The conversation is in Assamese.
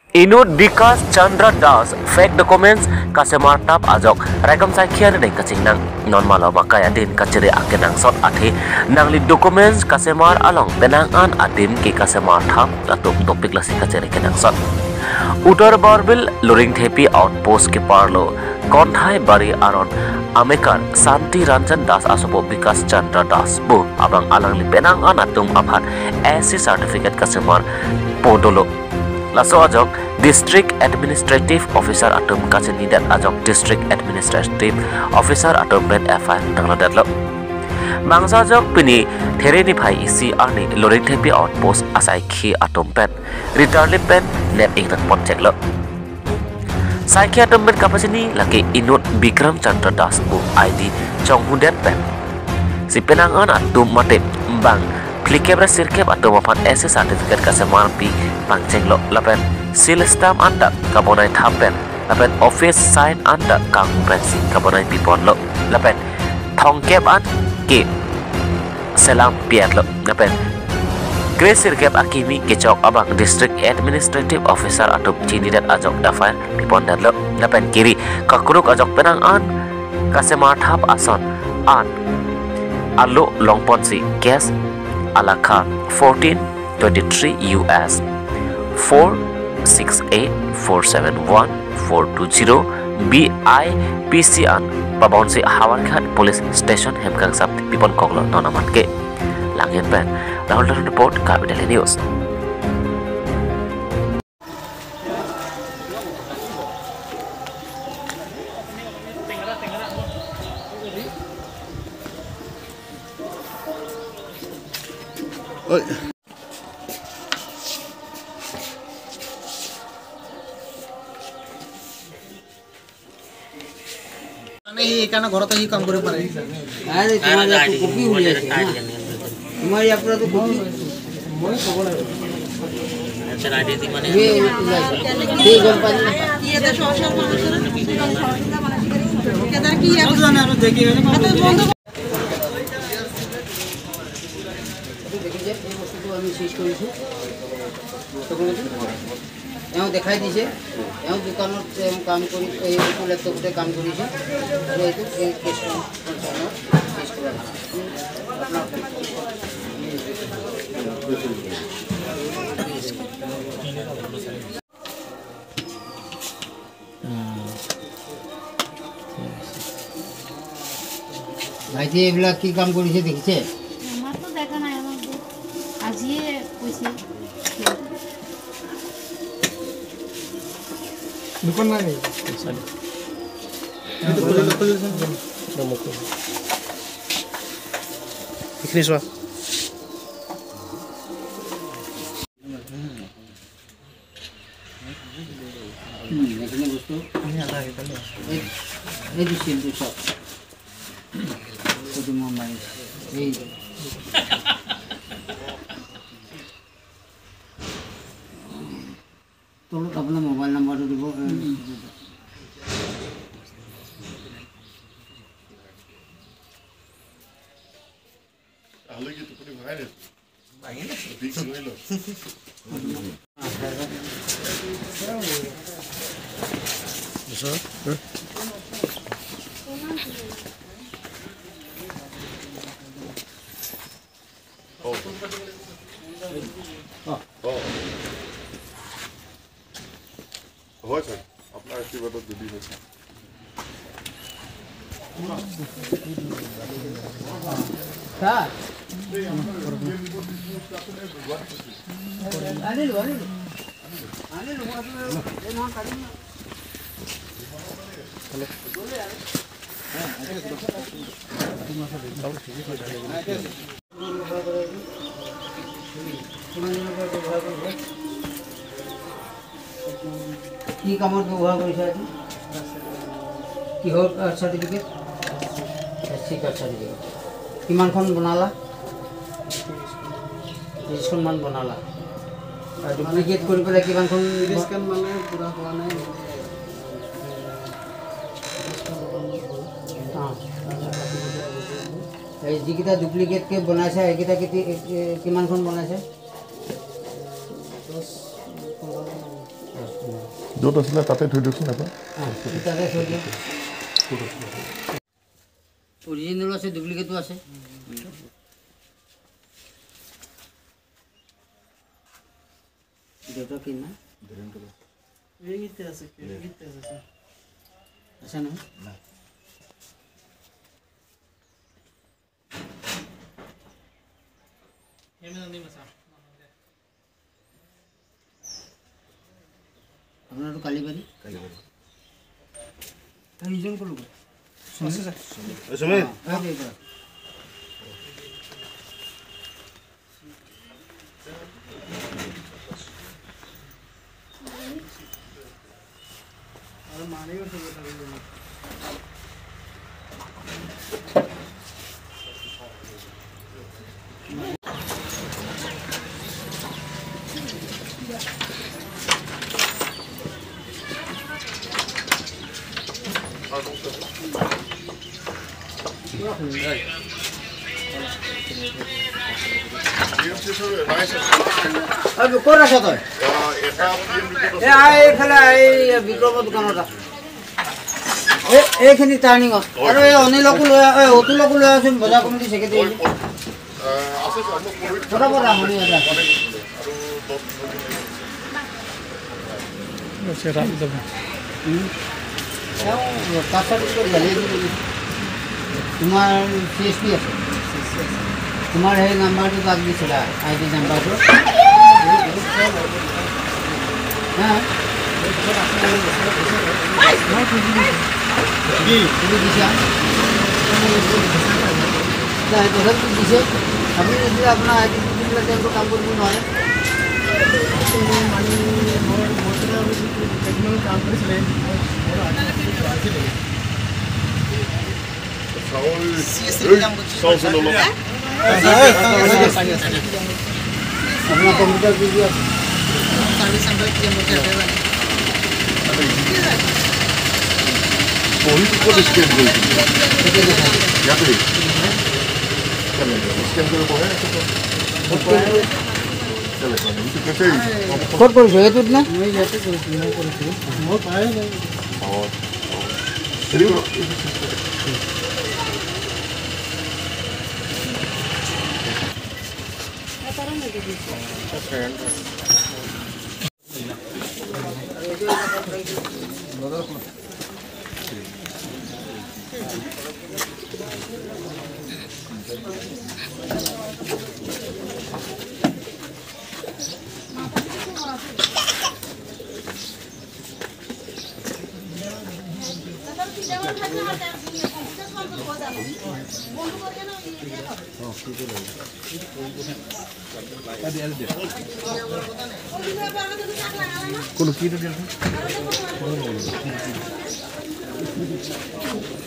Inut Bikash Chandra das fake documents kesemar tap ajok rekam saikhian dei kachingnang non malo makaya din kachere akenang sot athi nangli documents kesemar along penangan adim ke kesemar tap atum topik lasi kachere kenang sot utor borbil luring thepi outpost ke parlo konthai bari aron amekar santi ranjan das asobo Bikash Chandra das bu abang alangli penangan atum aphat SC certificate kesemar podolo Laso ajok District Administrative Officer atum kachinidat ajok District Administrative Officer atum ben FI tangladatlo mangsa ajok pini thereni phai isi arni loring thepi outpost asai khi atum pen return pen net ingrat poncheklo saikhi atum ben kapasini laki inut Bikram Chandra das bu ID chonghudet pen si penangan atum mate bang Klikebra sirkep atau mapan SC certificate kesemar pi pangcenglo lapen seal stamp anda kabonai thapen lapen office sign anda kang pensi kabonai pipon lo lapen thongkep an ke selam piat lo lapen gre sirkep akimi kecok abang district administrative officer atau cinidat ajok dafar pipon dan lo lapen kiri kakuruk ajok penang an kesemar thap ason an alu longponsi gas Alaka 1423 US 468471420 BIPC an Babonsi Hawarkhat Police Station Hemkang Sab Pipon Koglo Nonaman ke Langin Pen Rahul Report Capital News. Oi. नहीं कारण घरत ही काम करे पारे अरे तुम्हारे तो कॉपी हो जाए ना तुम्हारे अपना तो कॉपी मोय खबर है अच्छा आईडी माने ये कंपनी ये तो सोशल केदार की है जाना और देखिए আমি শেষ কৰিছো এও দেখাই দিছে এও দোকানত কাম কৰি এই ল্যাপটপতে কাম কৰিছে আৰু এইটো এই কেছটো শেষ কৰা ভাইটি এইবিলাক কি কাম কৰিছে দেখিছে আমার তো দেখা নাই আমার আজিয়ে কইছে दुकान ना नहीं तो खोले नमको इखनी सो এখানে বস্তু এই যে সিল তো সব শুধু মোবাইল এই तो अपना मोबाइल नंबर দিব आलू की टुकड़ी भाई ने भाई ने बीच में लो सर হয় স্যার আপনার আশীর্বাদ যদি হয় স্যার আনিল এই না কাটি না কি কামত ব্যৱহাৰ কৰিছে আজি কিহৰ সাৰ্টিফিকেট এসসি কাৰ্ড সাৰ্টিফিকেট কিমানখন বনালা 30খন মান বনালা আৰু ডুপ্লিকেট কৰি পেলাই কিমানখন স্ক্যান মানে পুৰা হোৱা নাই এই যিকেইটা ডুপ্লিকেটকে বনাইছে এইকেইটা কিমানখন বনাইছে 10-15 য'ত আছিলে তাতে থৈ দিয়কচোন এবাৰ অৰিজিনেলো আছে ডুপ্লিকেটো আছে দেউতা কি না এইতে আছে এইতে আছে আছে না আপনার তো কালীবাড়ি রিজন করব আছে স্যার সুমিত আর মানেও সব কথা अब कोरा छ त ए आए फला ए विक्रम दुकानत ए एखिनि टार्निंग আৰু এই অনিলকু লৈ এই অতুলকু লৈ আছে বজাৰ কমিটি সেক্ৰেটাৰী আছে বড় বড় আমনি আছে আছে রাম দেব কাছাড় করে গলে তোমার সিএসপি আছে তোমার এই নাম্বারটো কাক দিছিল আইডি নাম্বারটো হ্যাঁ কি তুমি দিছা তাই তো দিছে আমি যদি আপনার আইডি দিলে তো কাম করব না মানে মোর মোটর টেকনিক্যাল কাম কৰিছিলে মোর আইডি আছিল अपना कंप्यूटर कीजिए कौन कौन है तू ना मैं जाते मोर पाए नहीं কোনো কি